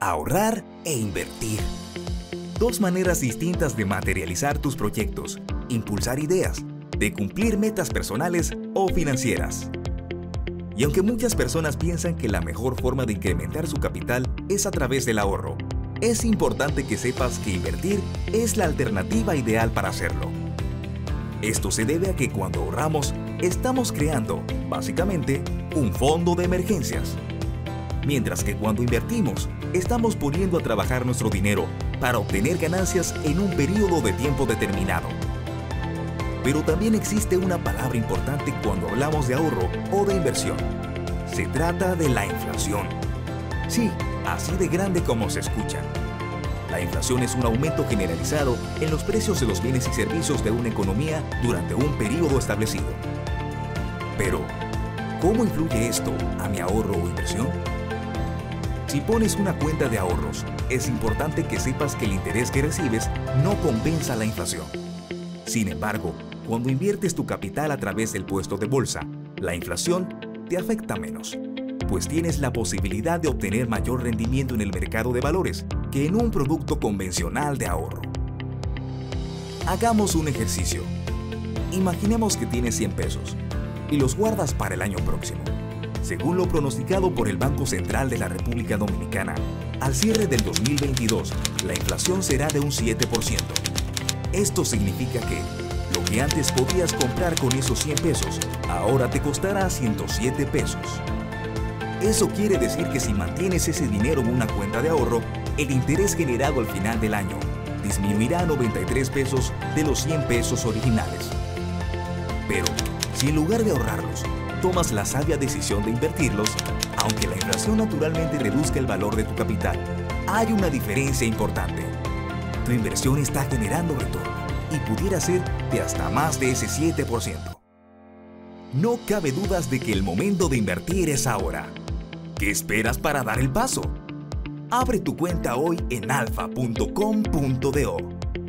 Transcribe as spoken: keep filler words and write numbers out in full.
ahorrar e invertir. Dos maneras distintas de materializar tus proyectos, impulsar ideas, de cumplir metas personales o financieras. Y aunque muchas personas piensan que la mejor forma de incrementar su capital es a través del ahorro, es importante que sepas que invertir es la alternativa ideal para hacerlo. Esto se debe a que cuando ahorramos, estamos creando, básicamente, un fondo de emergencias. Mientras que cuando invertimos, estamos poniendo a trabajar nuestro dinero para obtener ganancias en un periodo de tiempo determinado. Pero también existe una palabra importante cuando hablamos de ahorro o de inversión. Se trata de la inflación. Sí, así de grande como se escucha. La inflación es un aumento generalizado en los precios de los bienes y servicios de una economía durante un periodo establecido. Pero, ¿cómo influye esto a mi ahorro o inversión? Si pones una cuenta de ahorros, es importante que sepas que el interés que recibes no compensa la inflación. Sin embargo, cuando inviertes tu capital a través del puesto de bolsa, la inflación te afecta menos, pues tienes la posibilidad de obtener mayor rendimiento en el mercado de valores que en un producto convencional de ahorro. Hagamos un ejercicio. Imaginemos que tienes cien pesos y los guardas para el año próximo. Según lo pronosticado por el Banco Central de la República Dominicana, al cierre del dos mil veintidós, la inflación será de un siete por ciento. Esto significa que lo que antes podías comprar con esos cien pesos, ahora te costará ciento siete pesos. Eso quiere decir que si mantienes ese dinero en una cuenta de ahorro, el interés generado al final del año disminuirá a noventa y tres pesos de los cien pesos originales. Pero, si en lugar de ahorrarlos, tomas la sabia decisión de invertirlos, aunque la inflación naturalmente reduzca el valor de tu capital, hay una diferencia importante. Tu inversión está generando retorno y pudiera ser de hasta más de ese siete por ciento. No cabe dudas de que el momento de invertir es ahora. ¿Qué esperas para dar el paso? Abre tu cuenta hoy en alfa punto com punto do.